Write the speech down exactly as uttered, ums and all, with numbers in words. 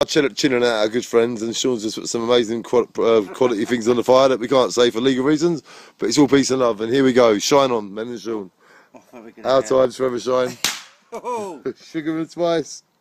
chilling, chilling out our good friends, and Sean's just put some amazing qual uh, quality things on the fire that we can't say for legal reasons, but it's all peace and love. And here we go, shine on, men and Sean. Our times forever shine. Sugar and spice.